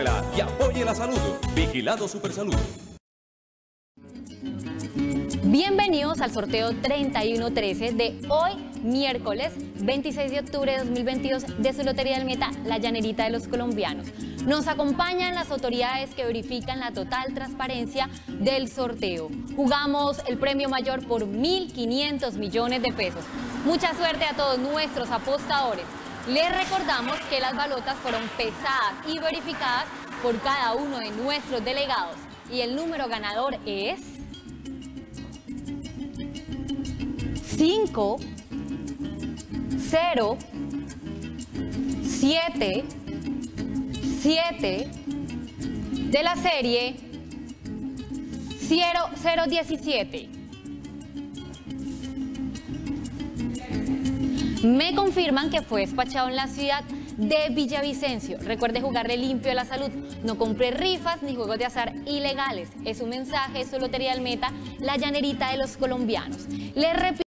compórtela y apoye la salud. Vigilado Supersalud. Bienvenidos al sorteo 3113 de hoy, miércoles 26 de octubre de 2022 de su Lotería del Meta, La Llanerita de los Colombianos. Nos acompañan las autoridades que verifican la total transparencia del sorteo. Jugamos el premio mayor por 1.500 millones de pesos. Mucha suerte a todos nuestros apostadores. Les recordamos que las balotas fueron pesadas y verificadas por cada uno de nuestros delegados. Y el número ganador es 5, 0, 7, 7 de la serie 017. Me confirman que fue despachado en la ciudad de Villavicencio. Recuerde jugarle limpio a la salud. No compre rifas ni juegos de azar ilegales. Es un mensaje de su Lotería del Meta, La Llanerita de los Colombianos. Les repito.